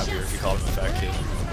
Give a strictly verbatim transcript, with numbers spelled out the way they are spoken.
happier if you called him a fat kid.